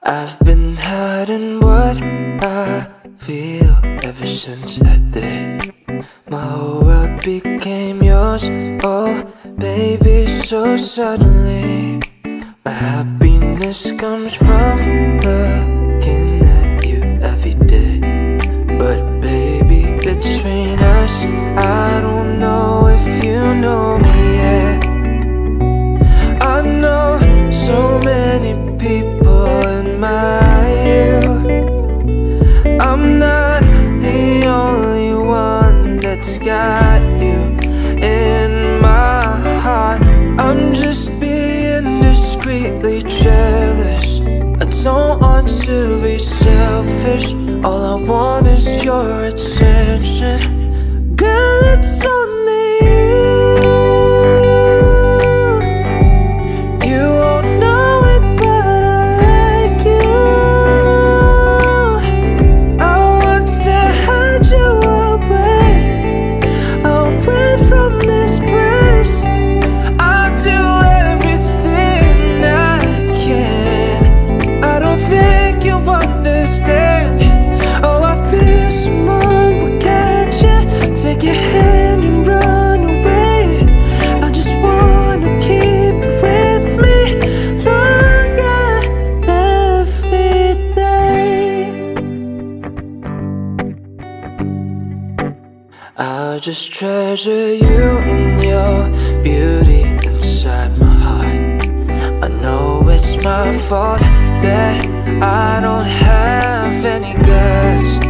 I've been hiding what I feel ever since that day. My whole world became yours, oh baby, so suddenly. My happiness comes from looking at you every day. But baby, between us, I don't know if you know me yet. I know so many people admire you. I'm not the only one that's got you in my heart. I'm just being discreetly jealous. I don't want to be selfish. All I want is your attention. Girl, it's only you. You won't know it, but I like you. I want to hide you away, away from this place. I'll do everything I can. I don't think you understand. Oh, I feel someone will catch you, take your hand and run away. I just wanna keep it with me longer every day. I'll just treasure you and your beauty inside my heart. I know it's my fault that I don't have any guts